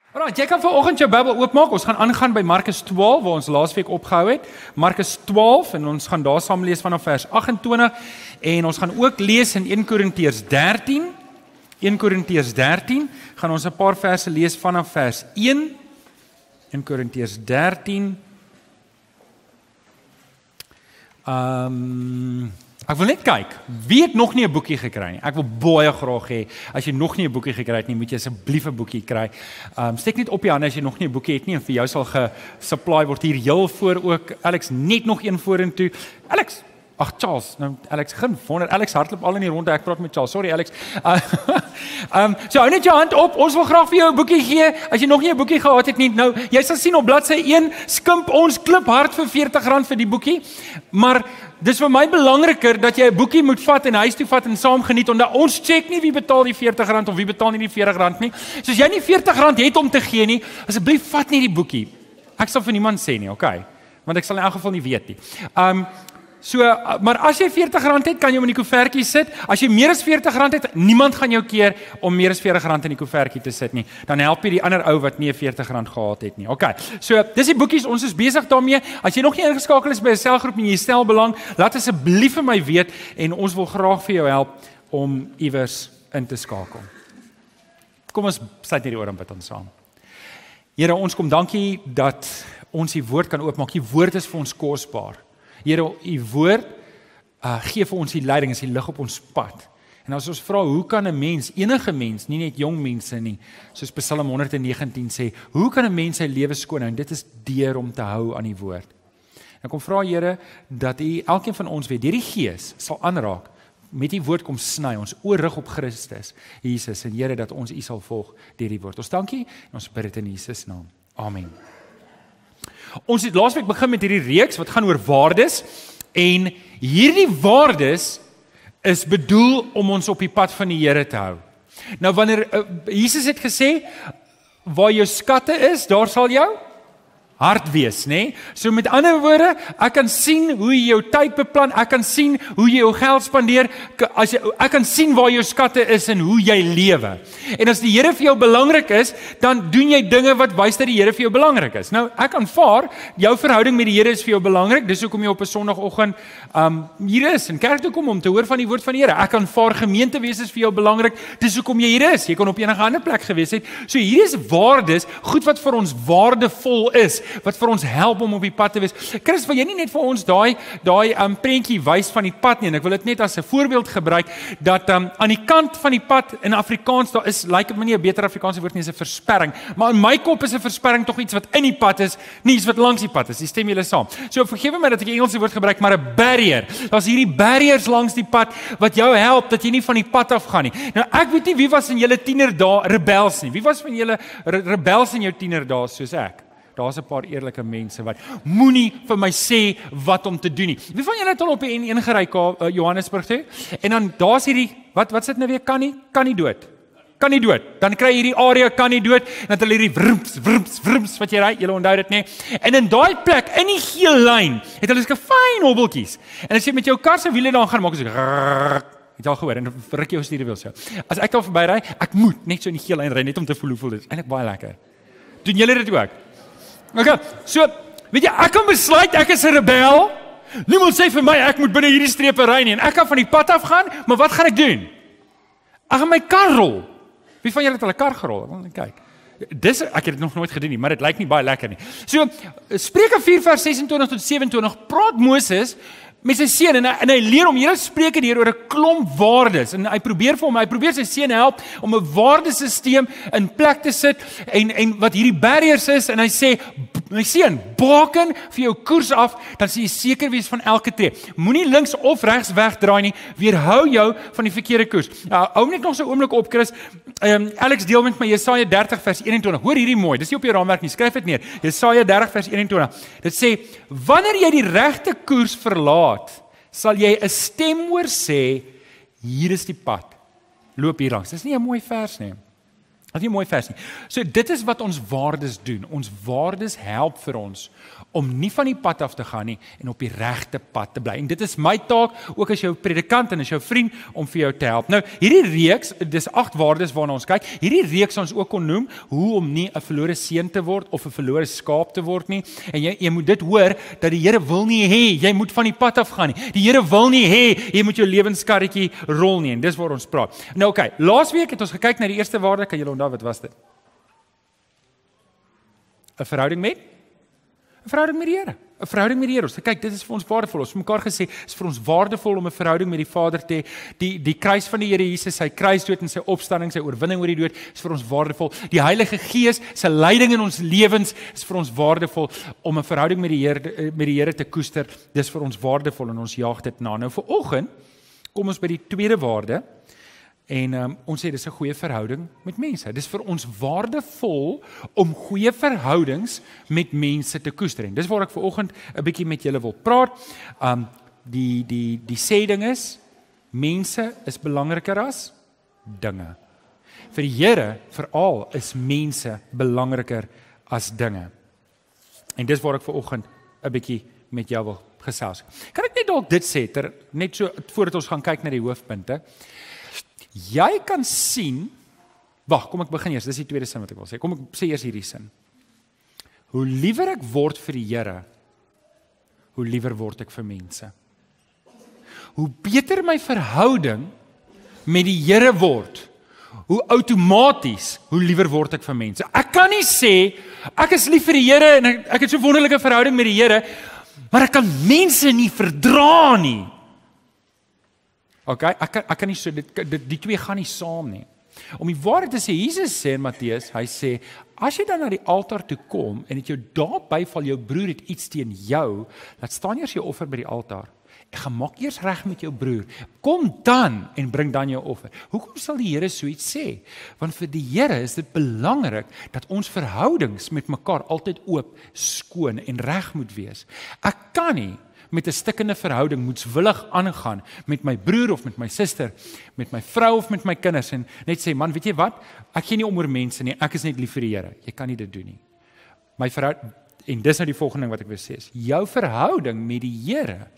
Alright, jy kan vanoggend jou Bybel oopmaak. Ons gaan aangaan by Markus 12 waar ons laasweek opgehou het. Markus 12 en ons gaan daar saam lees vanaf vers 28 en ons gaan ook lees in 1 Korintiërs 13. 1 Korintiërs 13 gaan ons 'n paar verse lees vanaf vers 1. 1 Korintiërs 13. Ek wil net kyk, wie het nog nie 'n boekie gekry nie? Ek wil baie graag hê, as jy nog nie 'n boekie gekry het nie, moet jy asseblief 'n boekie kry. Steek net op jou hande as jy nog nie 'n boekie het nie en vir jou sal gesupply word hier heel voor ook. Alex, net nog een vorentoe. Alex, ag Charles, nou Alex, geen wonder, Alex hardloop al in die ronde, ek praat met Charles, sorry Alex. So hou net jou hand op, ons wil graag vir jou 'n boekie gee, as jy nog nie 'n boekie gehad het nie, nou, jy sal sien op bladsy 1, skimp ons klip hard vir R40 vir die boekie, maar dis vir my belangriker dat jy 'n boekie moet vat en huis toe vat en saam geniet, omdat ons check nie wie betaal die R40 of wie betaal nie die R40 nie, so as jy nie R40 het om te gee nie, asseblief vat nie die boekie, ek sal vir niemand sê nie, okay, want ek sal in elk geval nie weet nie. Maar as jy R40 het, kan jy hom in die koevertjie sit. As jy meer as R40 het, niemand gaan jou keer om meer as R40 in die koevertjie te sit nie. Dan help jy die ander ou wat nie R40 gehad het nie. Okay. So, dis die boekies, ons is besig daarmee. As jy nog nie ingeskakel is by 'n selgroep en jy stel belang, laat asseblief vir my weet en ons wil graag vir jou help om iewers in te skakel. Kom ons sluit hierdie oor en bid ons saam. Here, ons kom dankie dat ons die woord kan oopmaak. Die woord is vir ons kosbaar. Here, u woord gee vir ons die leiding, is die lig op ons pad. En as ons vra, hoe kan 'n mens, enige mens, nie net jong mense nie, soos Psalm 119 sê, hoe kan 'n mens sy lewe skoon hou? En dit is deur om te hou aan die woord. En kom vra Here, dat u elkeen van ons weer deur die Gees sal aanraak, met die woord kom sny, ons oor rig op Christus, Jesus, en Here, dat ons u sal volg deur die woord. Ons dankie, en ons bid dit in Jesus naam. Amen. Ons het laasweek begin met hierdie reeks wat gaan oor waardes en hierdie waardes is bedoel om ons op die pad van die Here te hou. Nou wanneer Jesus het gesê, waar jou skatte is, daar sal jou hart wees, né? So met ander woorde, ek kan sien hoe jy jou tyd beplan, ek kan sien hoe jy jou geld spandeer, ek kan sien waar jou skatte is en hoe jy lewe. En as die Here vir jou belangrik is, dan doen jy dinge wat wys dat die Here vir jou belangrik is. Nou, ek aanvaar, jou verhouding met die Here is vir jou belangrik, dis hoekom jy op 'n Sondagoggend hier is, en kerk toe kom om te hoor van die woord van die Here. Ek aanvaar gemeente wees is vir jou belangrik, dis hoekom jy hier is. Jy kan op enige ander plek gewees het. So hier is waardes, goed wat vir ons waardevol is, wat vir ons help om op die pad te wees. Chris, wil jy nie net vir ons daai prentjie wys van die pad nie, en ek wil dit net as 'n voorbeeld gebruik, dat aan die kant van die pad in Afrikaans, daar is, lyk dit my nie 'n beter Afrikaanse woord nie, is 'n versperring, maar in my kop is 'n versperring tog iets wat in die pad is, nie iets wat langs die pad is, stem julle saam. So vergewe my dat ek 'n Engelse woord gebruik, maar 'n barrier, daar's hierdie barriers langs die pad, wat jou help, dat jy nie van die pad af gaan nie. Nou ek weet nie wie was in julle tienerdae rebels nie, wie was van julle rebels in jou tienerdae soos ek? Daar's 'n paar eerlike mense wat moenie vir my sê wat om te doen nie. Wie van julle het al op die N1 gery Johannesburg toe? En dan daar's hierdie wat sit nou weer kan nie dood. Kan nie dood. Dan kry jy hierdie area kan nie dood, en dan hulle hierdie wrimps wat jy ry, julle onthou dit nê. En in daai plek in die geel lyn het hulle so 'n fyn hobbeltjies. En as jy met jou kar se wiele dan gaan maak so het al gehoor en dan ruk jou stuurwiel so. As ek daar verby ry, ek moet net so in die geel lyn ry net om te voel hoe dit is. Eintlik baie lekker. Doen julle dit ook? Okay, so, weet jy, ek kan besluit, ek is 'n rebel, niemand sê vir my, ek moet binne hierdie strepe ry nie, en ek kan van die pad af gaan, maar wat gaan ek doen? Ek gaan my kar rol. Wie van julle het al 'n kar gerol? Ek wil net kyk. Ek het dit nog nooit gedoen nie, maar dit lyk nie baie lekker nie. So, Spreuke 4 vers 26 tot 27, praat Moses met sy seun, en hy leer hom, hierdie Spreuke hier oor 'n klomp waardes, en hy probeer sy seun help om 'n waardesisteem in plek te sit, en wat hierdie barriers is, en hy sê, my seun, baken vir jou koers af, dan sê jy seker wees van elke tree. Moenie links of regs wegdraai nie, weerhou jou van die verkeerde koers. Hou net nog so 'n oomblik op, Chris. Alex deel met my Jesaja 30 vers 21. Hoor hierdie mooi, dis nie op jou raamwerk nie, skryf dit neer. Jesaja 30 vers 21. Dit sê, wanneer jy die regte koers verlaat, sal jy 'n stem hoor sê, hier is die pad. Loop hier langs. Dis nie 'n mooi vers nie. Dat is nie 'n mooi vers nie. So dit is wat ons waardes doen. Ons waardes help vir ons om nie van die pad af te gaan nie en op die regte pad te bly. En dit is my taak, ook as jou predikant en as jou vriend, om vir jou te help. Nou, hierdie reeks, dis 8 waardes waarna ons kyk. Hierdie reeks ons ook kon noem, hoe om nie 'n verlore seun te word of 'n verlore skaap te word nie. En jy moet dit hoor, dat die Here wil nie hê jy moet van die pad af gaan nie. Die Here wil nie hê jy moet jou lewenskarretjie rol nie. En dis waar ons praat. Nou oké, laasweek het ons gekyk na die eerste waarde, kan julle onthou wat was dit? 'n verhouding met? 'n verhouding met die Here. 'n verhouding met die Here. Ons kyk, dit is vir ons waardevol. Ons het mekaar gesê, is vir ons waardevol om 'n verhouding met die Vader te hê. Die kruis van die Here Jesus, sy kruisdood en sy opstanding, sy oorwinning oor die dood, is vir ons waardevol. Die Heilige Gees, sy leiding in ons lewens, is vir ons waardevol om 'n verhouding met die Here te koester. Dis vir ons waardevol en ons jaag dit na. Nou vanoggend kom ons by die tweede waarde. En ons sê dis 'n goeie verhouding met mense. Dis vir ons waardevol om goeie verhoudings met mense te koester. En dis waar ek vanoggend 'n bietjie met julle wil praat. Die sê ding is, mense is belangriker as dinge. Vir die Here veral is mense belangriker as dinge. En dis waar ek vanoggend 'n bietjie met jou wil gesels. Kan ek net dalk dit sê, net so voordat ons gaan kyk na die hoofpunte. Jy kan sien, kom ek begin eers, dis die tweede sin wat ek wil sê. Kom ek sê eers hierdie sin. Hoe liewer ek word vir die Here, hoe liewer word ek vir mense. Hoe beter my verhouding met die Here word, hoe outomaties, hoe liewer word ek vir mense. Ek kan nie sê, ek is lief vir die Here en ek het so 'n wonderlike verhouding met die Here, maar ek kan mense nie verdra nie. Okay, ek kan nie so, die twee gaan nie saam nie. Om die waarheid te sê, Jesus sê in Matteus, hy sê, as jy dan na die altaar toe kom, en het jou daar byval, jou broer het iets teen jou, laat staan eers jou offer by die altaar. En gaan maak eers reg met jou broer. Kom dan, en bring dan jou offer. Hoekom sal die Here so iets sê? Want vir die Here is dit belangrik, dat ons verhoudings met mekaar altyd oop, skoon en reg moet wees. Ek kan nie met 'n stikkende verhouding moetswillig aangaan met my broer of met my suster, met my vrou of met my kinders en net sê, man, weet jy wat? Ek gee nie om oor mense nie, ek is net lief vir die Here. Jy kan nie dit doen nie. My verhouding, en dis nou die volgende ding wat ek wil sê is, jou verhouding met die Here.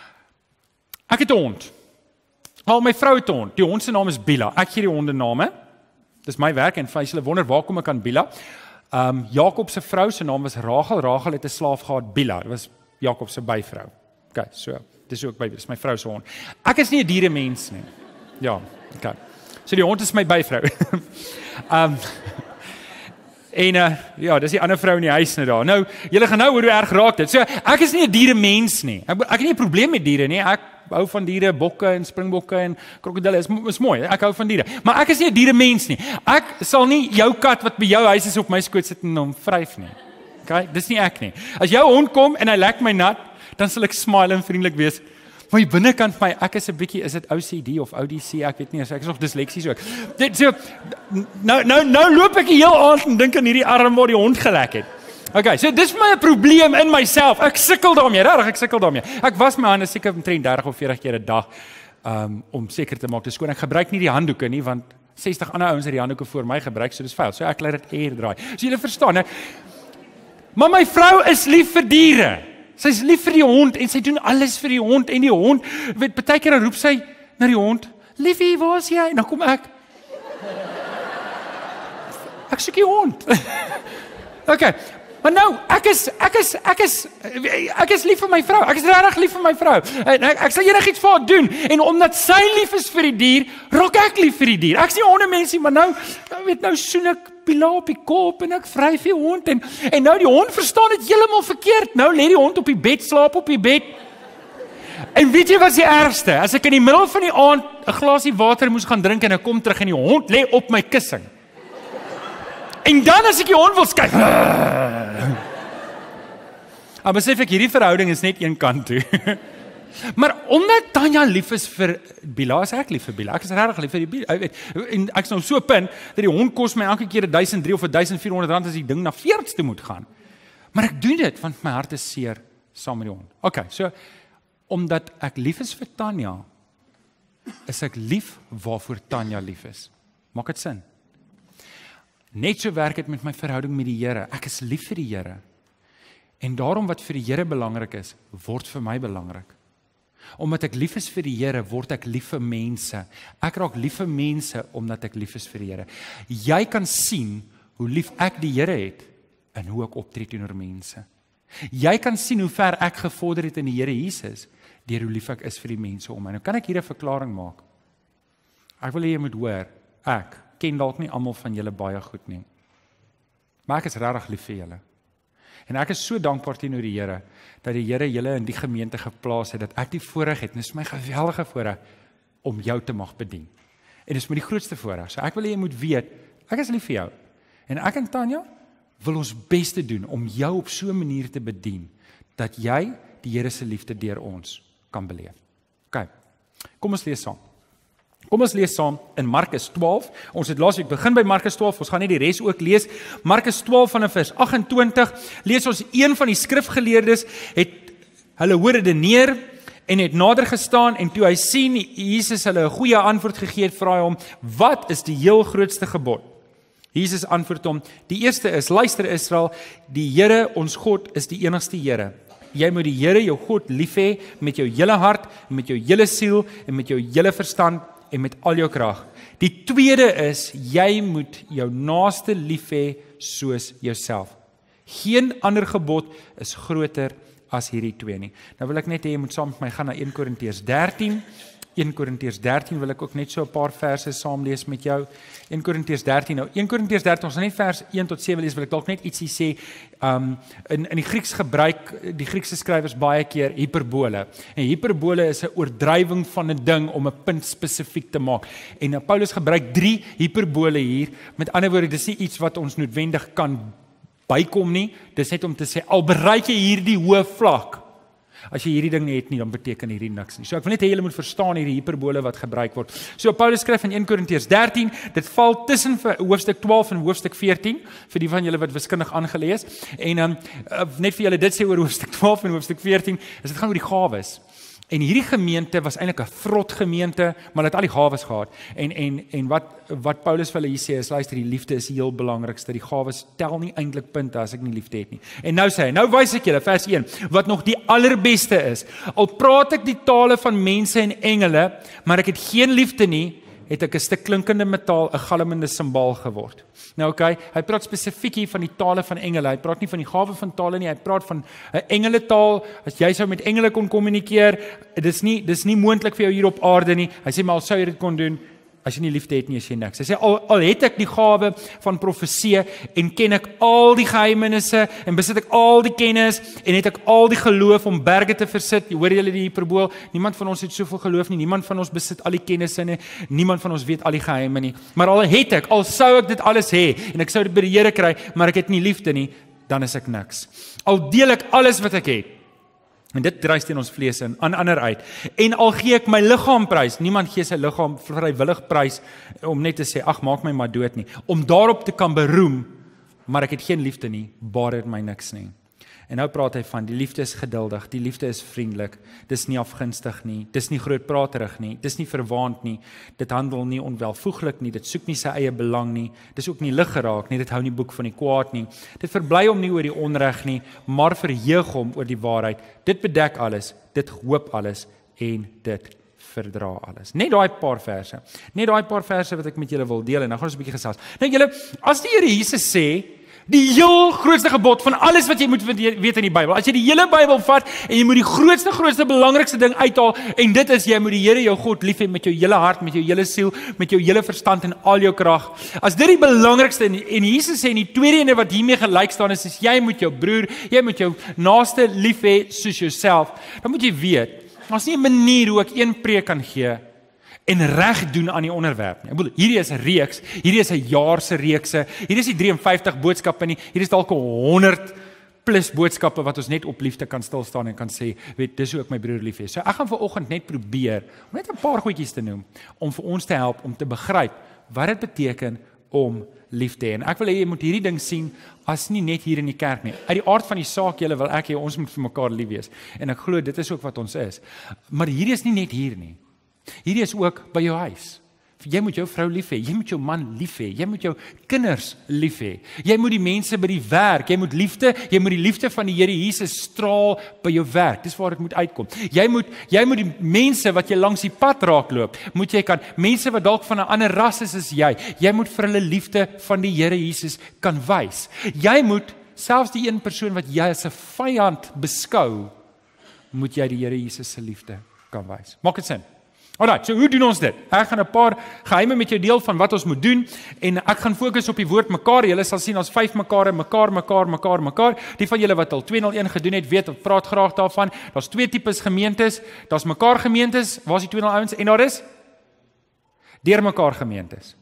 Ek het 'n hond. My vrou het 'n hond. Die hond se naam is Bila. Ek gee die honde name. Dis my werk en vir hulle wonder waar kom ek aan Bila? Jakob se vrou se naam was Rachel. Rachel het 'n slaaf gehad, Bila. Dit was Jakob se byvrou. Okay, so, dis ook dis my vrou se hond. Ek is nie 'n dieremens nie. Ja, okay. So die hond is my byvrou. Ja, dis die ander vrou in die huis net daar. Nou, julle gaan nou hoor hoe erg raak dit. So, ek is nie 'n dieremens nie. Ek het nie 'n probleem met diere nie. Ek hou van diere, bokke en springbokke en krokodille. Is mooi. Ek hou van diere. Maar ek is nie 'n dieremens nie. Ek sal nie jou kat wat by jou huis is op my skoot sit en hom vryf nie. Okay, dis nie ek nie. As jou hond kom en hy lek my nat, dan sal ek smile en vriendelik wees. Maar die binnekant van my, ek is 'n bietjie, is dit OCD of ODC, ek weet nie, ek is nog disleksies ook. Dit so nou loop ek die heel aand en dink aan hierdie arm waar die hond gelek het. Okay, so dis vir my 'n probleem in myself. Ek sukkel daarmee, regtig, ek sukkel daarmee. Ek was my hande seker omtrent 30 of 40 keer 'n dag om seker te maak dis skoon. Ek gebruik nie die handdoeke nie want 60 ander ouens het die handdoeke voor my gebruik, so dis vuil. So ek laat dit air draai. So julle verstaan, hè? Maar my vrou is lief vir diere. Sy is lief vir die hond en sy doen alles vir die hond en die hond, weet, partykeer dan roep sy na die hond, "Liefie, waar is jy?" En dan kom ek soek die hond. Okay. Maar nou, ek is lief vir my vrou. Ek is regtig lief vir my vrou. Ek sal enigiets vir haar doen en omdat sy lief is vir die dier, raak ek lief vir die dier. Ek is nie 'n hondemensie, maar nou soen ek Bila op die kop en ek vryf die hond en nou die hond verstaan dit heeltemal verkeerd. Nou lê die hond op die bed, slaap op die bed. En weet jy wat die ergste? As ek in die middel van die aand 'n glasie water moes gaan drink en ek kom terug en die hond lê op my kussing. En dan as ek die hond wil skuif. Maar besef ek hierdie verhouding is net een kant toe. Maar omdat Tanya lief is vir Bila, is ek lief vir Bila. Ek is regtig lief vir die Bila. En ek is nou so pin dat die hond kos my elke keer 1.300 of 1.400 rand as die ding na veerts toe moet gaan. Maar ek doen dit want my hart is seer saam met die hond. Okay, so omdat ek lief is vir Tanya, is ek lief waarvoor Tanya lief is. Maak dit sin? Net so werk dit met my verhouding met die Here. Ek is lief vir die Here. En daarom wat vir die Here belangrik is, word vir my belangrik. Omdat ek lief is vir die Here, word ek lief vir mense. Ek raak lief vir mense, omdat ek lief is vir die Here. Jy kan sien hoe lief ek die Here het, en hoe ek optree teenoor mense. Jy kan sien hoe ver ek gevorder het in die Here Jesus, deur hoe lief ek is vir die mense om my. Nou kan ek hier 'n verklaring maak. Ek wil hê jy moet hoor, ek ken dalk nie almal van julle baie goed nie. Maar ek is regtig lief vir julle. En ek is so dankbaar teenoor die Here, dat die Here julle in die gemeente geplaas het, dat ek die voorreg het, en dit is my geweldige voorreg, om jou te mag bedien. En dit is my die grootste voorreg. So ek wil hê jy moet weet, ek is lief vir jou. En ek en Tanya wil ons beste doen om jou op so 'n manier te bedien, dat jy die Here se liefde deur ons kan beleef. OK, kom ons lees saam. Kom ons lees saam in Markus 12. Ons het laasweek begin by Markus 12, ons gaan net die res ook lees. Markus 12 vanaf vers 28, lees ons een van die skrifgeleerdes, hulle hoor dit neer, en het nader gestaan, en toe hy sien Jesus hulle 'n goeie antwoord gegee het, vra hy hom, wat is die heel grootste gebod? Jesus antwoord hom, die eerste is, luister Israel, die Here, ons God, is die enigste Here. Jy moet die Here, jou God, lief hê met jou hele hart, en met jou hele siel, en met jou hele verstand, en met al jou krag. Die tweede is, jy moet jou naaste lief hê soos jouself. Geen ander gebod is groter as hierdie twee nie. Nou wil ek net hê jy moet saam met my gaan na 1 Korintiërs 13. 1 Korintiërs 13 wil ek ook net so 'n paar verse saam lees met jou. 1 Korintiërs 13. Nou 1 Korintiërs 13, ons gaan net vers 1 tot 7 lees, wil ek dalk net ietsie sê. In die Grieks gebruik die Griekse skrywers baie keer hiperbole. En hiperbole is 'n oordrywing van 'n ding om 'n punt spesifiek te maak. En Paulus gebruik 3 hiperbole hier. Met ander woorde, dis nie iets wat ons noodwendig kan bykom nie. Dis net om te sê, al bereik jy hierdie hoë vlak, as jy hierdie ding nie het nie, dan beteken hierdie niks nie. So ek wil net hê julle moet verstaan hierdie hiperbole wat gebruik word. So Paulus skryf in 1 Korintiërs 13, dit val tussen hoofstuk 12 en hoofstuk 14, vir die van julle wat wiskundig aangelees. En net vir julle dit sê oor hoofstuk 12 en hoofstuk 14, is dit gaan oor die gawes. En hierdie gemeente was eintlik 'n vrot gemeente, maar het al die gawes gehad. En wat Paulus vir hulle hier sê is, luister, die liefde is die heel belangrikste. Die gawes tel nie eintlik punte as ek nie liefde het nie. En nou sê hy, nou wys ek julle vers 1, wat nog die allerbeste is. Al praat ek die tale van mense en engele, maar ek het geen liefde nie, het ek 'n stuk klinkende metaal, 'n galmende simbaal geword. Nou oké, hy praat spesifiek hier van die tale van engele. Hy praat nie van die gawe van tale nie, hy praat van 'n engeletaal. As jy sou met engele kon kommunikeer, dis nie moontlik vir jou hier op aarde nie. Hy sê maar al sou jy dit kon doen, as jy nie liefde het nie, is jy niks. Hy sê al het ek die gawe van profesie en ken ek al die geheimenisse en besit ek al die kennis en het ek al die geloof om berge te versit. Jy hoor julle die hiperbool, niemand van ons het soveel geloof nie, niemand van ons besit al die kennisse nie, niemand van ons weet al die geheime nie. Maar al sou ek dit alles hê en ek sou dit by die Here kry, maar ek het nie liefde nie, dan is ek niks. Al deel ek alles wat ek het, en dit dryf teen ons vlees in, aan ander uit. En al gee ek my liggaam prys, niemand gee sy liggaam vrywillig prys, om net te sê, ag, maak my maar dood nie. Om daarop te kan beroem, maar ek het geen liefde nie, baat dit my niks nie. En nou praat hy van, die liefde is geduldig, die liefde is vriendelik, dis nie afgunstig nie, dis nie grootpraterig nie, dis nie verwaand nie, dit handel nie onwelvoeglik nie, dit soek nie sy eie belang nie, dis ook nie lig geraak nie, dit hou nie boek van die kwaad nie, dit verbly hom nie oor die onreg nie, maar verheug hom oor die waarheid, dit bedek alles, dit hoop alles, en dit verdra alles. Net daai paar verse wat ek met julle wil deel, en dan gaan ons 'n bietjie gesels. Nou julle, as die Here Jesus sê, die heel grootste gebod van alles wat jy moet weet in die Bybel. As jy die hele Bybel vat en jy moet die grootste belangrikste ding uithaal en dit is jy moet die Here jou God lief hê met jou hele hart, met jou hele siel, met jou hele verstand en al jou krag. As dit die belangrikste en Jesus sê en die tweede ene wat hiermee gelyk staan is jy moet jou broer, jy moet jou naaste lief hê soos jouself. Dan moet jy weet, daar's nie 'n manier hoe ek een preek kan gee en reg doen aan die onderwerp nie. Ek bedoel, hierdie is 'n reeks, hierdie is 'n jaar se reekse, hierdie is nie 53 boodskappe nie, hierdie is dalk 100 plus boodskappe wat ons net op liefde kan stil staan en kan sê, weet, dis hoe ek my broer lief hê. So ek gaan vanoggend net probeer om net 'n paar goedjies te noem om vir ons te help om te begryp wat dit beteken om lief te hê. En ek wil hê jy moet hierdie ding sien as nie net hier in die kerk nie. Uit die aard van die saak julle wil ek hê ons moet vir mekaar lief wees. En ek glo dit is ook wat ons is. Maar hierdie is nie net hier nie. Hierdie is ook by jou huis. Jy moet jou vrou lief hê, jy moet jou man lief hê, jy moet jou kinders lief hê. Jy moet die mense by die werk, jy moet die liefde van die Here Jesus straal by jou werk. Dis waar dit moet uitkom. Jy moet die mense wat jy langs die pad raakloop, mense wat dalk van 'n ander ras is as jy moet vir hulle liefde van die Here Jesus kan wys. Jy moet selfs die een persoon wat jy as 'n vyand beskou, moet jy die Here Jesus se liefde kan wys. Maak dit sin? Alright, so hoe doen ons dit? Ek gaan 'n paar geheime met jou deel van wat ons moet doen en ek gaan fokus op die woord mekaar. Julle sal sien ons 5 mekaar. Die van julle wat al 201 gedoen het, weet of praat graag daarvan. Daar's 2 tipes gemeentes. Daar's mekaar gemeentes, waar's die 200 ouens en daar is deur mekaar gemeentes.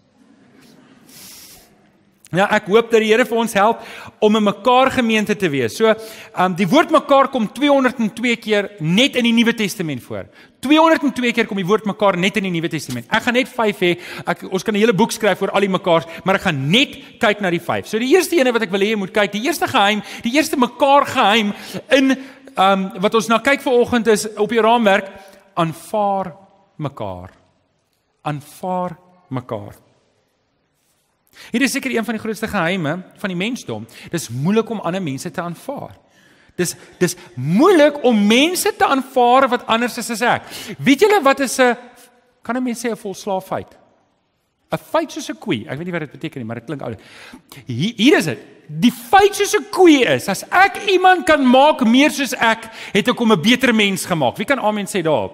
Ja, ek hoop dat die Here vir ons help om 'n mekaar gemeente te wees. So, die woord mekaar kom 202 keer net in die Nuwe Testament voor. 202 keer kom die woord mekaar net in die Nuwe Testament. Ek gaan net 5 hê. Ons kan 'n hele boek skryf oor al die mekaars, maar ek gaan net kyk na die 5. So die eerste ene wat ek wil hê jy moet kyk, die eerste geheim, die eerste mekaar geheim in wat ons nou kyk vanoggend is op die raamwerk, aanvaar mekaar. Aanvaar mekaar. Hier is seker een van die grootste geheime van die mensdom. Dis moeilik om ander mense te aanvaar. Dis moeilik om mense te aanvaar wat anders is as ek. Weet julle wat is kan 'n mens sê 'n volslaaf feit? 'n Feit soos 'n koei. Ek weet nie wat dit beteken nie, maar dit klink oud. Hier is dit. Die feit soos 'n koei is, as ek iemand kan maak meer soos ek, het ek hom 'n beter mens gemaak. Wie kan amen sê daarop?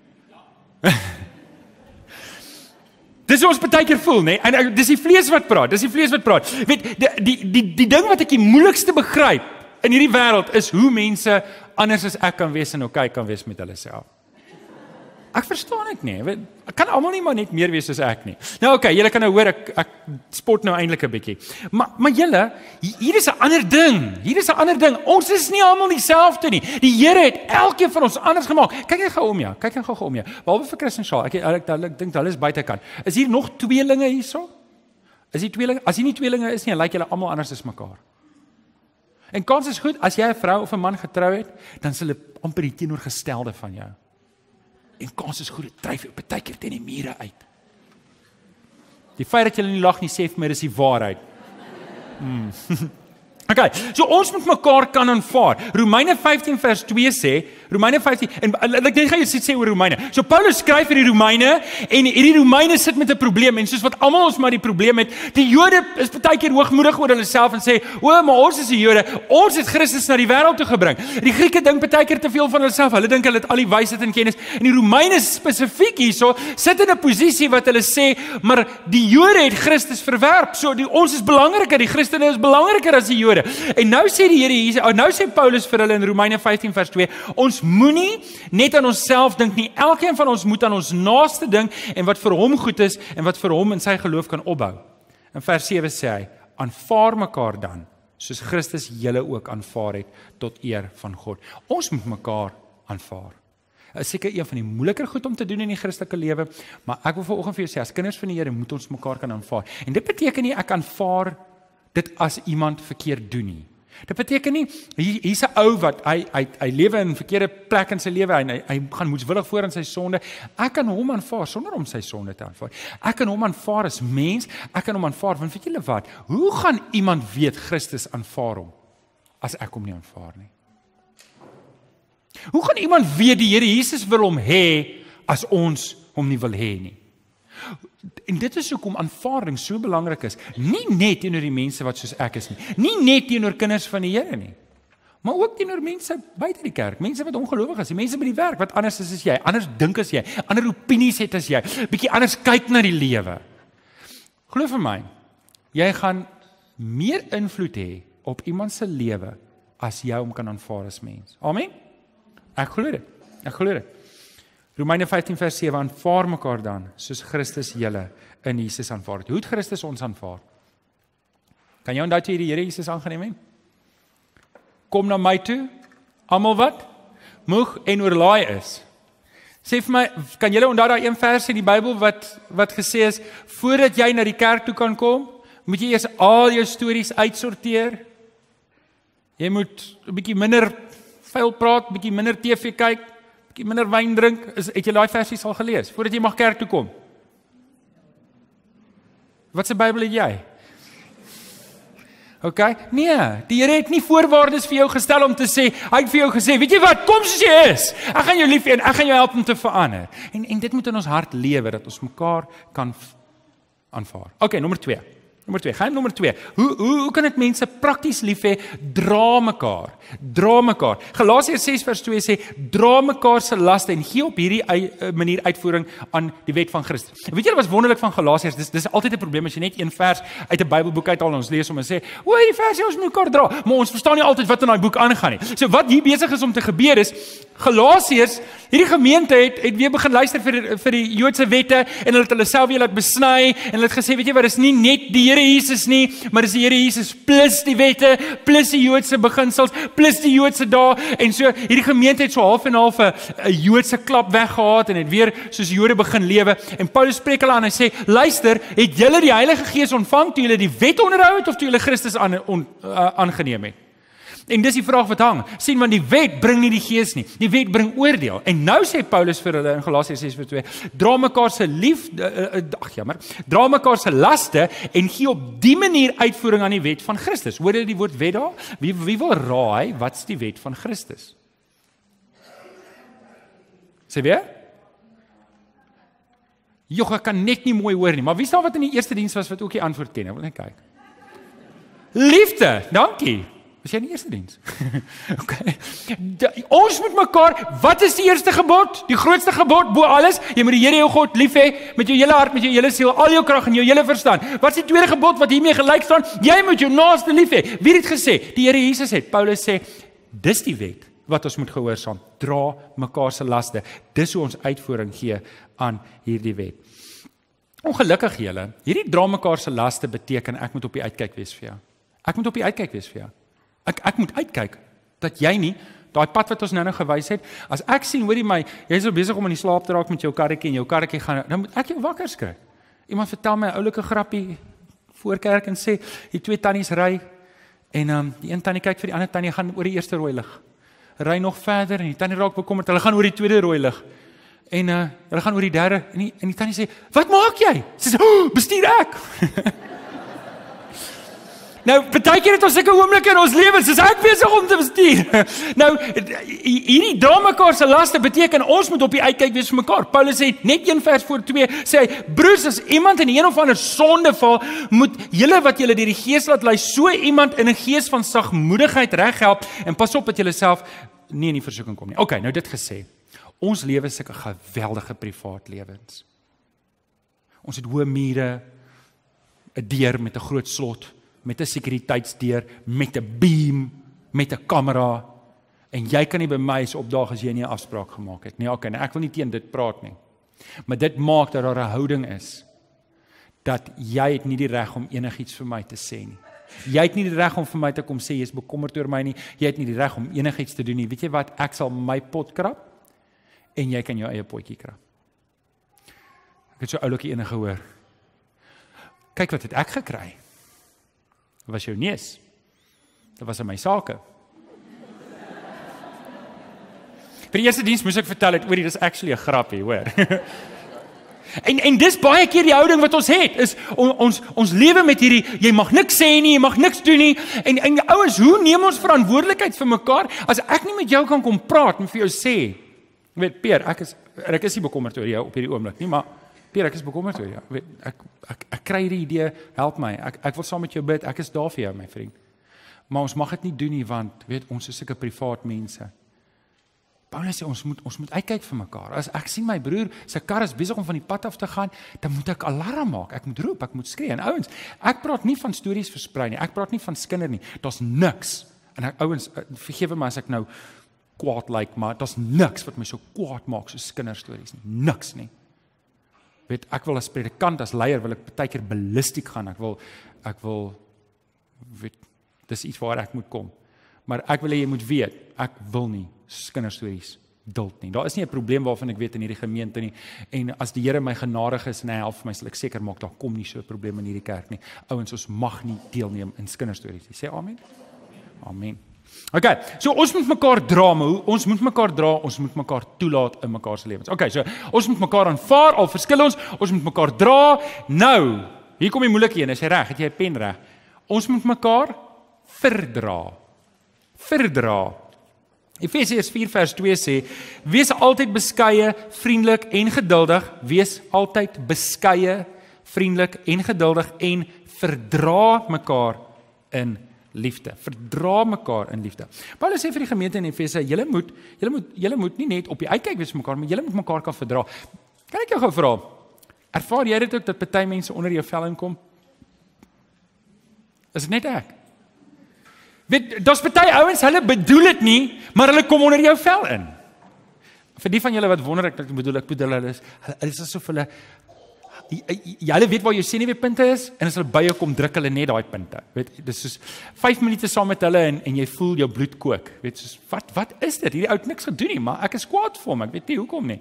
Dis hoe ons baie keer voel, né? En dis die vlees wat praat. Weet, die ding wat ek die moeilikste begryp in hierdie wêreld is hoe mense anders as ek kan wees en okay kan wees met hulle self. Ek verstaan dit nie. Ek kan almal nie maar net meer wees as ek nie. Nou okay, julle kan nou hoor ek spot nou eintlik 'n bietjie. Maar julle, hier is 'n ander ding. Ons is nie almal dieselfde nie. Die Here het elkeen van ons anders gemaak. Kyk net gou om jou. Behalwe vir Chris en Shaal. Ek dink hulle is buitekant. Is hier nog tweelinge hierso? Is hier tweelinge? As hier nie tweelinge is nie, lyk julle almal anders as mekaar. En kans is goed as jy 'n vrou of 'n man getrou het, dan is hulle amper die teenoorgestelde van jou. En kans is goed, dit dryf jou baie keer teen die mure uit. Die feit dat jy nie lag nie, sê vir my dis die waarheid. Okay, so ons moet mekaar kan aanvaar. Romeine 15 vers 2 sê, Romeine 15, en ek net gaan jy sê oor Romeine. So Paulus skryf vir die Romeine, en hierdie Romeine sit met 'n probleem, en soos wat almal ons maar die probleem het, die Jode is baie keer hoogmoedig oor hulle self en sê, maar ons is die Jode, ons het Christus na die wêreld toe gebring. Die Grieke dink baie keer te veel van hulle self, hulle dink hulle het al die wysheid en kennis, en die Romeine spesifiek hierso, sit in 'n posisie wat hulle sê, maar die Jode het Christus verwerp, so ons is belangriker, die Christene is belangriker as die Jode. En nou sê die Here Jesus, nou sê Paulus vir hulle in Romeine 15 vers 2, ons moenie net aan onsself dink nie, elkeen van ons moet aan ons naaste dink en wat vir hom goed is en wat vir hom in sy geloof kan opbou. In vers 7 sê hy, aanvaar mekaar dan, soos Christus julle ook aanvaar het tot eer van God. Ons moet mekaar aanvaar. Is seker een van die moeiliker goed om te doen in die Christelike lewe, maar ek wil vanoggend vir jou sê, as kinders van die Here moet ons mekaar kan aanvaar. En dit beteken nie ek aanvaar dit as iemand verkeerd doen nie. Dit beteken nie, hier's 'n ou wat, hy lewe in 'n verkeerde plek in sy lewe, en hy gaan moedswillig voor in sy sonde. Ek kan hom aanvaar, sonder om sy sonde te aanvaar. Ek kan hom aanvaar as mens, ek kan hom aanvaar, want weet julle wat, hoe gaan iemand weet Christus aanvaar hom, as ek hom nie aanvaar nie? Hoe gaan iemand weet die Here Jesus wil hom hê, as ons hom nie wil hê nie? En dit is hoekom aanvaarding so belangrik is, nie net teenoor die mense wat soos ek is nie net teenoor kinders van die Here nie, maar ook teenoor mense buite die kerk, mense wat ongelowig is, die mense by die werk wat anders is as jy, anders dink as jy, ander opinies het as jy, bietjie anders kyk na die lewe. Glo vir my, jy gaan meer invloed hê op iemand se lewe as jy hom kan aanvaar as mens. Amen? Ek glo dit. Romeine 15 vers 7, aanvaar mekaar dan, soos Christus julle in Jesus aanvaar het. Hoe het Christus ons aanvaar? Kan jy onthou toe jy die Here Jesus aangeneem het? Kom na my toe, almal wat moeg en oorlaai is. Sê vir my, kan julle onthou daai een vers in die Bybel wat gesê is, voordat jy na die kerk toe kan kom, moet jy eers al jou stories uitsorteer. Jy moet 'n bietjie minder vuil praat, bietjie minder TV kyk, minder wyn drink, het jy daai versies al gelees, voordat jy mag kerk toe kom? Wat se Bybel het jy? Okay? Nee, die Here het nie voorwaardes vir jou gestel om te sê, hy het vir jou gesê, weet jy wat, kom soos jy is. Ek gaan jou lief hê en ek gaan jou help om te verander. En dit moet in ons hart lewe, dat ons mekaar kan aanvaar. Okay, nommer 2. Geheim nommer 2. Hoe kan dit mense prakties lief hê? Dra mekaar. Galasiërs 6 vers 2 sê, dra mekaar se laste en gee op hierdie manier uitvoering aan die wet van Christus. Weet jy wat was wonderlik van Galasiërs? Dis altyd 'n probleem as jy net een vers uit 'n Bybelboek uithaal en ons lees om en sê, o, hierdie vers sê ons moet mekaar dra, maar ons verstaan nie altyd wat in daai boek aangaan nie. So wat hier besig is om te gebeur is, Galasiërs, hierdie gemeente het weer begin luister vir die Joodse wette en hulle het hulle self weer laat besny en hulle het gesê, weet jy wat, dis nie net die Here Jesus nie, maar dis die Here Jesus plus die wette, plus die Joodse beginsels, plus die Joodse dae, en so, hierdie gemeente het so half en half 'n Joodse klap weggehaat, en het weer soos Jode begin lewe, en Paulus spreek hulle aan, hy sê, luister, het julle die Heilige Gees ontvang, toe julle die wet onderhou het, of toe julle Christus aangeneem het? En dis die vraag wat hang, sien, want die wet bring nie die Gees nie, die wet bring oordeel, en nou sê Paulus vir hulle in Galasiërs 6:2, dra mekaar se laste, en gee op die manier uitvoering aan die wet van Christus. Hoor jy die woord wet daar? Wie wil raai, wat's die wet van Christus? Sê weer? Joh, ek kan net nie mooi hoor nie, maar wie staan wat in die eerste diens was, wat ook die antwoord ken? Ek wil net kyk. Liefde, dankie. Was jy in die eerste diens? Okay. Ons moet mekaar, wat is die eerste gebod? Die grootste gebod bo alles? Jy moet die Here jou God lief hê met jou hele hart, met jou hele siel, al jou krag en jou hele verstand. Wat is die tweede gebod wat hiermee gelyk staan? Jy moet jou naaste lief hê. Wie het dit gesê? Die Here Jesus het. Paulus sê, dis die wet wat ons moet gehoorsaam. Dra mekaar se laste. Dis hoe ons uitvoering gee aan hierdie wet. Ongelukkig julle, hierdie dra mekaar se laste beteken ek moet op die uitkyk wees vir jou. Ek moet op die uitkyk wees vir jou. Ek moet uitkyk, dat jy nie, daai pad wat ons nou gewys het, as ek sien, hoorie my, jy is so besig om in die slaap te raak met jou karretjie, en jou karretjie gaan, dan moet ek jou wakker skrik. Iemand vertel my 'n oulike grappie voor kerk en sê, die twee tannies ry, en die een tannie kyk vir die ander tannie, gaan oor die eerste rooi lig. Ry nog verder, en die tannie raak bekommerd, hulle gaan oor die tweede rooi lig. En hulle gaan oor die derde, en die tannie sê, wat maak jy? Sy sê, bestuur ek! Nou, partykeer het ons sulke oomblikke in ons lewens, is ek besig om te bestuur. Nou, hierdie dra mekaar se laste beteken, ons moet op die uitkyk wees vir mekaar. Paulus sê, net 1 vers voor 2, sê hy, broers, as iemand in een of ander sonde val, moet julle wat julle deur die Gees laat lei, so iemand in 'n gees van sagmoedigheid reghelp, en pas op dat julle self nie in die versoeking kom nie. Okay, nou dit gesê, ons lewe is sulke geweldige privaat lewens. Ons het hoë mure, 'n deur met 'n groot slot, met 'n sekuriteitsdeur, met 'n beam, met 'n kamera, en jy kan nie by my opdaag as jy nie 'n afspraak gemaak het nie. Okay, nou ek wil nie teen dit praat nie. Maar dit maak dat daar 'n houding is, dat jy het nie die reg om enigiets vir my te sê nie. Jy het nie die reg om vir my te kom sê, jy is bekommerd oor my nie, jy het nie die reg om enigiets te doen nie. Weet jy wat, ek sal my pot krap, en jy kan jou eie potjie krap. Ek het so oulike ene gehoor. Kyk wat het ek gekry. Dit was jou neus. Dit was in my sake. Vir die eerste diens moes ek vertel het, dit is actually 'n grappie, hoor. En dis baie keer die houding wat ons het, is ons lewe met hierdie, jy mag niks sê nie, jy mag niks doen nie, en ouens, hoe neem ons verantwoordelikheid vir mekaar, as ek nie met jou kan kom praat, en vir jou sê, weet, Peer, ek is nie bekommerd oor jou op hierdie oomblik nie, maar Peer, ek is bekommerd oor jou. Ek kry hierdie idee, help my. Ek wil saam met jou bid. Ek is daar vir jou, my vriend. Maar ons mag dit nie doen nie, want weet, ons is sulke privaat mense. Paulus sê ons moet uitkyk vir mekaar. As ek sien my broer se kar is besig om van die pad af te gaan, dan moet ek alarm maak. Ek moet roep, ek moet skree. En ouens, ek praat nie van stories versprei nie. Ek praat nie van skinder nie. Daar's niks. En ouens, vergewe my as ek nou kwaad lyk, maar daar's niks wat my so kwaad maak so kinderstories nie. Niks nie. Weet, ek wil as predikant, as leier, wil ek baie keer ballistiek gaan, ek wil, weet, dis iets waar ek moet kom, maar ek wil hê jy moet weet, ek wil nie kinderstories duld nie, daar is nie 'n probleem waarvan ek weet in hierdie gemeente nie, en as die Here my genadig is en hy help vir my, sal ek seker maak, daar kom nie so 'n probleem in hierdie kerk nie. Ouens, ons mag nie deelneem in kinderstories nie, sê amen? Amen. Okay, so ons moet mekaar dra, ons moet mekaar toelaat in mekaar se lewens. Okay, so ons moet mekaar aanvaar, al verskil ons moet mekaar dra. Nou, hier kom die moeilike een, is jy reg? Het jy 'n pen reg? Ons moet mekaar verdra. Verdra. Efesiërs 4 vers 2 sê, wees altyd beskeie, vriendelik en geduldig, wees altyd beskeie, vriendelik en geduldig en verdra mekaar in liefde. Verdra mekaar in liefde. Paulus sê vir die gemeente in Efese, julle moet nie net op die uitkyk wees vir mekaar, maar julle moet mekaar kan verdra. Kan ek jou gou vra, ervaar jy dit ook dat party mense onder jou vel inkom? Is dit net ek? Weet, daar's party ouens, hulle bedoel dit nie, maar hulle kom onder jou vel in. Vir die van julle wat wonder ek bedoel hulle is asof hulle hulle weet waar jou senuweepunte is en as hulle by jou kom druk hulle net daai punte. Weet, dis soos 5 minute saam met hulle en jy voel jou bloed kook. Weet, soos wat is dit? Hierdie ou het niks gedoen nie, maar ek is kwaad vir hom. Ek weet nie hoekom nie.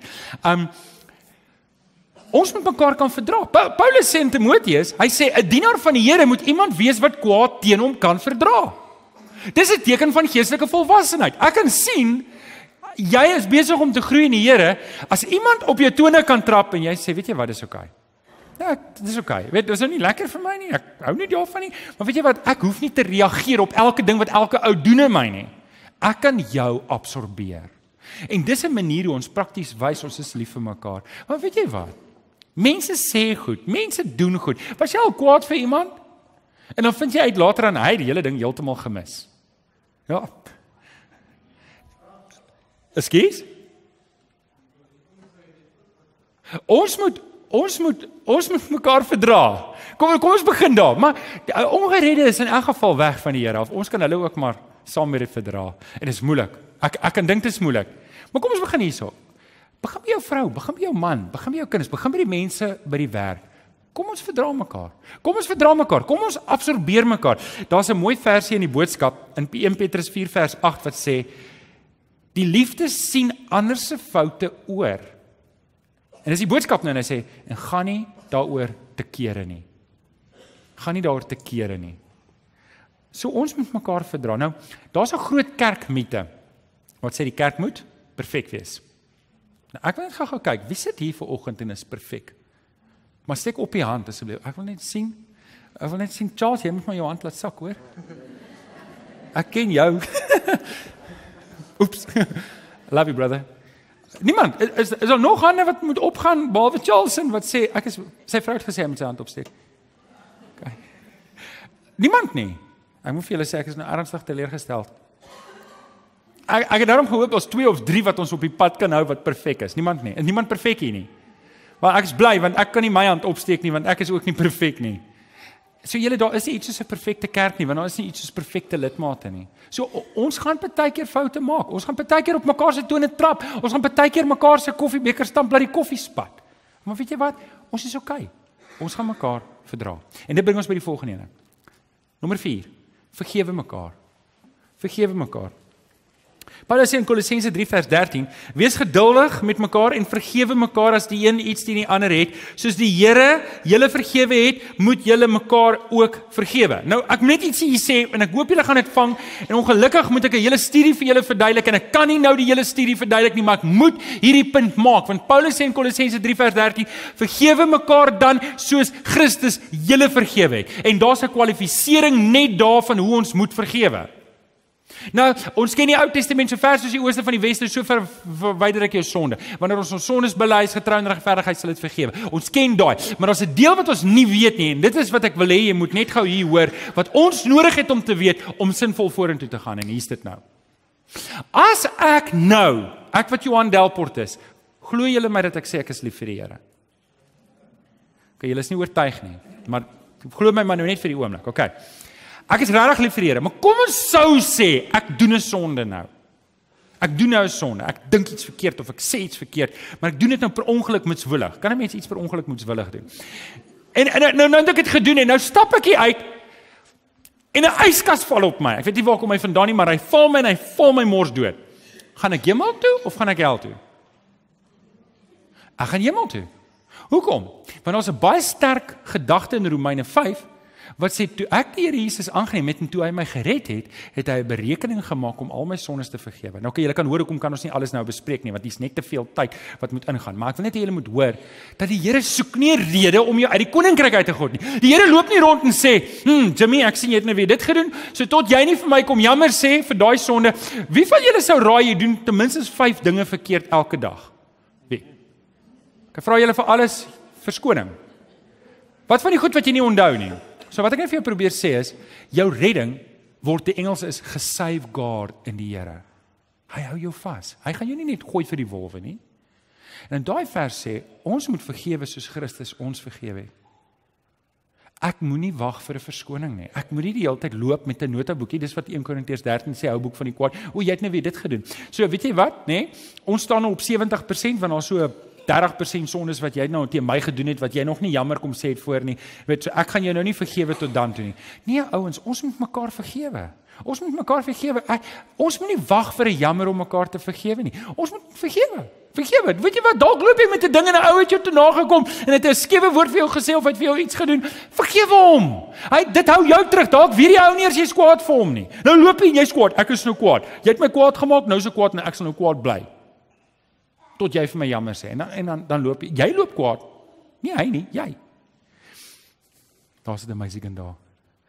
Ons moet mekaar kan verdra. Paulus sê in Timoteus, hy sê 'n dienaar van die Here moet iemand wees wat kwaad teen hom kan verdra. Dis 'n teken van geestelike volwassenheid. Ek kan sien jy is besig om te groei in die Here as iemand op jou tone kan trap en jy sê, weet jy wat, dis oukei. Ja, dis oukei. Weet, dis nou nie lekker vir my nie. Ek hou nie daarvan nie, maar weet jy wat, ek hoef nie te reageer op elke ding wat elke ou doen in my nie. Ek kan jou absorbeer. En dis 'n manier hoe ons prakties wys ons is lief vir mekaar. Maar weet jy wat? Mense sê goed, mense doen goed. Was jy al kwaad vir iemand? En dan vind jy uit later aan hy die hele ding heeltemal gemis. Ja. Ekskuus? Ons moet mekaar verdra. Kom ons begin daar. Maar ongerede is in elk geval weg van die Here af. Ons kan hulle ook maar saam met dit verdra. En dit is moeilik. Ek kan dink dit is moeilik. Maar kom ons begin hierso. Begin by jou vrou, begin by jou man, begin by jou kinders, begin by die mense by die werk. Kom ons verdra mekaar. Kom ons verdra mekaar. Kom ons absorbeer mekaar. Daar's 'n mooi versie in die boodskap in 1 Petrus 4 vers 8 wat sê die liefde sien ander se foute oor. En dis die boodskap nou en hy sê en gaan nie daaroor te kere nie. Gaan nie daaroor te kere nie. So ons moet mekaar verdra. Nou, daar's 'n groot kerkmite. Wat sê die kerk moet perfek wees. Nou, ek wil net gou kyk, wie sit hier vanoggend en is perfek? Maar steek op die hand asseblief. Ek wil net sien. Charles, jy moet maar jou hand laat sak, hoor. Ek ken jou. Oeps. Love you, brother. Niemand, is daar nog hande wat moet opgaan, behalwe Charles wat sê, sy vrou het gesê, hy moet sy hand opsteek. Okay. Niemand nie. Ek moet vir julle sê, ek is nou ernstig teleurgesteld. Ek het daarom gehoop, ons 2 of 3 wat ons op die pad kan hou, wat perfek is. Niemand nie. Is niemand perfek hier nie. Maar ek is bly, want ek kan nie my hand opsteek nie, want ek is ook nie perfek nie. So julle, daar is nie iets soos 'n perfekte kerk nie, want daar is nie iets soos perfekte lidmate nie. So ons gaan partykeer foute maak. Ons gaan partykeer op mekaar se tone trap. Ons gaan partykeer mekaar se koffiebeker stamp by die koffiespat. Maar weet jy wat? Ons is oukei. Ons gaan mekaar verdra. En dit bring ons by die volgende een. Nommer 4. Vergewe mekaar. Vergewe mekaar. Paulus sê in Kolossense 3 vers 13, wees geduldig met mekaar en vergewe mekaar as die een iets teen die ander het, soos die Here julle vergewe het, moet julle mekaar ook vergewe. Nou, ek moet net iets hier sê, en ek hoop julle gaan dit vang, en ongelukkig moet ek 'n hele studie vir julle verduidelik, en ek kan nie nou die hele studie verduidelik nie, maar ek moet hierdie punt maak, want Paulus sê in Kolossense 3 vers 13, vergewe mekaar dan soos Christus julle vergewe het. En daar's 'n kwalifisering net daarvan hoe ons moet vergewe. Nou, ons ken die Ou Testament so ver soos die ooste van die weste, so ver verwyder ek jou sonde. Wanneer ons sondes bely, is getrou en regverdigheid sal dit vergewe. Ons ken daai, maar daar's 'n deel wat ons nie weet nie en dit is wat ek wil hê jy moet net gou hier hoor wat ons nodig het om te weet om sinvol vorentoe te gaan en hier's dit nou. As ek wat Johan Delport is, glo julle my dat ek sê ek is lief vir die Here. Okay, julle is nie oortuig nie, maar glo my maar nou net vir die oomblik. Okay. Ek is regtig lief vir die Here, maar kom ons sou sê, ek doen 'n sonde nou. Ek doen nou 'n sonde, ek dink iets verkeerd of ek sê iets verkeerd, maar ek doen dit nou per ongeluk moetswillig. Kan 'n mens iets per ongeluk moetswillig doen? En nou het ek dit gedoen en nou stap ek hier uit en 'n yskas val op my. Ek weet nie waar kom hy vandaan nie, maar hy val my en hy val my mors dood. Gaan ek hemel toe of gaan ek hel toe? Ek gaan hemel toe. Hoekom? Want daar's 'n baie sterk gedagte in Romeine 5 wat sê, toe ek die Here Jesus aangeneem het en toe hy my gered het, het hy 'n berekening gemaak om al my sondes te vergewe. Nou julle kan hoor hoekom kan ons nie alles nou bespreek nie, want dis net te veel tyd wat moet ingaan. Maar ek wil net hê julle moet hoor dat die Here soek nie 'n rede om jou uit die koninkryk uit te gooi nie. Die Here loop nie rond en sê, Jimmy, ek sien jy het nou weer dit gedoen, so tot jy nie vir my kom jammer sê vir daai sonde. Wie van julle sou raai jy doen ten minste 5 dinge verkeerd elke dag? Wie? Ek vra julle vir alles verskoning. Wat van die goed wat jy nie onthou nie? So wat ek net vir jou probeer sê is, jou redding word, die Engels is gesafeguard in die Here. Hy hou jou vas. Hy gaan jou nie net gooi vir die wolwe nie. En in daai vers sê, ons moet vergewe soos Christus ons vergewe het. Ek moenie wag vir 'n verskoning nie. Ek moenie die hele tyd loop met 'n notaboekie. Dis wat 1 Korintiërs 13 sê, hou boek van die kwaad. O, jy het nou weer dit gedoen. So, weet jy wat, nê? Ons staan nou op 70%, want daar's so 30% sondes wat jy nou teen my gedoen het, wat jy nog nie jammer kom sê het voor nie. Weet, so ek gaan jou nou nie vergewe tot dan toe nie. Nee, ouens, ons moet mekaar vergewe. Ons moet mekaar vergewe. Ons moet nie wag vir 'n jammer om mekaar te vergewe nie. Ons moet vergewe. Vergewe. Weet jy wat, dalk loop jy met 'n ding en 'n ou het jou toe nagekom en het 'n skewe woord vir jou gesê of hy het vir jou iets gedoen. Vergewe hom. Dit hou jou terug. Dalk weet die ou nie eers jy's kwaad vir hom nie. Nou loop jy en jy's kwaad. Ek is nou kwaad. Jy het my kwaad gemaak, nou is ek kwaad en ek sal nou kwaad bly. Tot jy vir my jammer sê. En dan loop jy loop kwaad. Nie hy nie, jy. Daar's 'n meisie kind daar.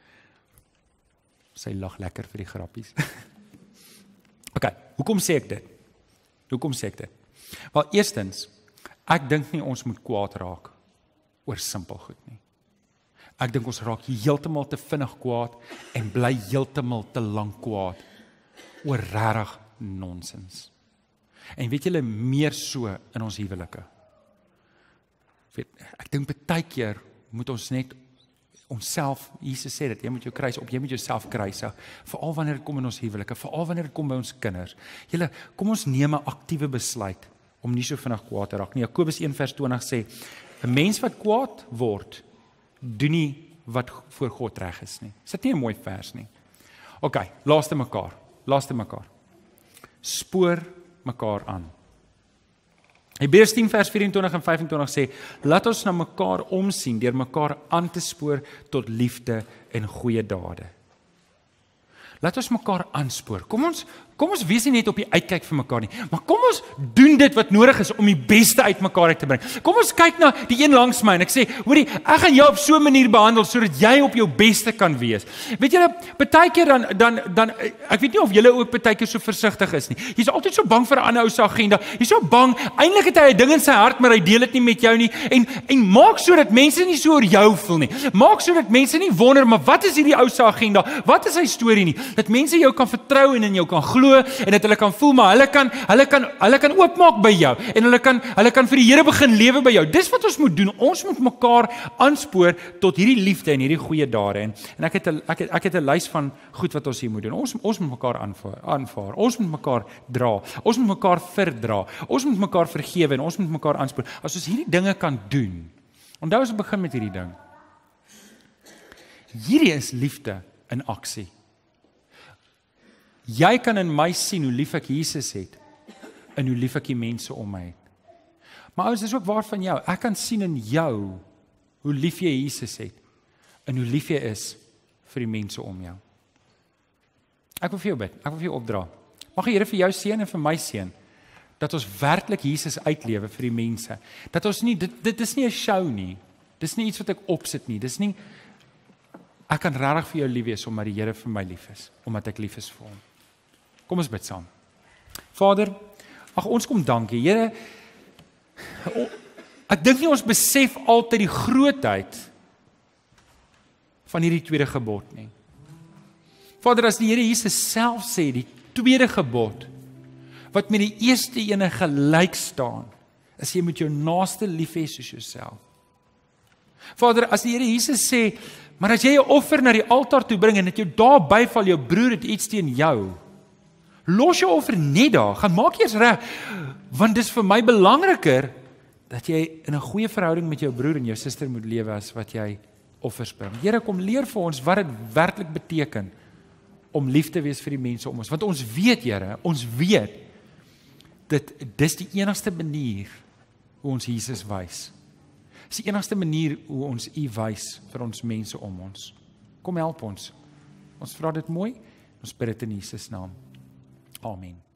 Sy lag lekker vir die grappies. Okay, hoekom sê ek dit? Hoekom sê ek dit? Wel, eerstens, ek dink nie ons moet kwaad raak oor simpel goed nie. Ek dink ons raak heeltemal te vinnig kwaad en bly heeltemal te lank kwaad oor regtig nonsens. En weet julle, meer so in ons huwelike. Ek dink baie keer moet ons net onsself, Jesus sê dit, jy moet jou kruis op, jy moet jouself kruisig, veral wanneer dit kom in ons huwelike, veral wanneer dit kom by ons kinders. Julle, kom ons neem 'n aktiewe besluit om nie so vinnig kwaad te raak nie. Jakobus 1:20 sê, 'n mens wat kwaad word, doen nie wat voor God reg is nie. Is dit nie 'n mooi vers nie? OK, laaste mekaar. Spoor mekaar aan. Hebreërs 10:24 en 25 sê, laat ons na mekaar omsien deur mekaar aan te spoor tot liefde en goeie dade. Laat ons mekaar aanspoor. Kom ons wees nie net op die uitkyk vir mekaar nie, maar kom ons doen dit wat nodig is om die beste uit mekaar uit te bring. Kom ons kyk na die een langs my en ek sê, hoorie, ek gaan jou op so 'n manier behandel sodat jy op jou beste kan wees. Weet julle, baie keer dan ek weet nie of julle ook baie keer so versigtig is nie. Jy's altyd so bang vir 'n ander ou se agenda. Jy's so bang, eintlik het hy 'n ding in sy hart, maar hy deel dit nie met jou nie. En maak sodat mense nie so oor jou voel nie. Maak sodat mense nie wonder, maar wat is hierdie ou se agenda? Wat is sy storie nie? Dat mense jou kan vertrou en in jou kan glo en dat hulle kan voel, maar hulle kan oopmaak by jou en hulle kan vir die Here begin lewe by jou. Dis wat ons moet doen. Ons moet mekaar aanspoor tot hierdie liefde en hierdie goeie dade. En ek het 'n lys van goed wat ons hier moet doen. Ons moet mekaar aanvaar. Ons moet mekaar dra. Ons moet mekaar verdra. Ons moet mekaar vergewe en ons moet mekaar aanspoor. As ons hierdie dinge kan doen. Onthou ons begin met hierdie ding. Hierdie is liefde in aksie. Jy kan in my sien hoe lief ek Jesus het en hoe lief ek die mense om my het. Maar ouens, dis ook waar van jou. Ek kan sien in jou hoe lief jy Jesus het en hoe lief jy is vir die mense om jou. Ek wil vir jou bid. Ek wil vir jou opdra. Mag die Here vir jou seën en vir my seën dat ons werklik Jesus uitlewe vir die mense. Dat ons nie dit is nie 'n show nie. Dis nie iets wat ek opsit nie. Dis nie ek kan regtig vir jou lief wees omdat die Here vir my lief is, omdat ek lief is vir hom. Kom ons bid saam. Vader, ons kom dankie. Here, ek dink nie ons besef altyd die grootheid van hierdie tweede gebod nie. Vader, as die Here Jesus self sê, die tweede gebod, wat met die eerste ene gelyk staan, is jy moet jou naaste lief hê soos jouself. Vader, as die Here Jesus sê, maar as jy 'n offer na die altaar toe bring en dit jou daar byval, jou broer het iets teen jou, los jou offer net daar, gaan maak eers reg, want dis vir my belangriker dat jy in 'n goeie verhouding met jou broer en jou suster moet lewe as wat jy offers bring. Here, kom leer vir ons wat dit werklik beteken om lief te wees vir die mense om ons, want ons weet, Here, dis die enigste manier hoe ons Jesus wys. Dis die enigste manier hoe ons U wys vir ons mense om ons. Kom help ons. Ons vra dit mooi. Ons bid dit in Jesus naam. Amen.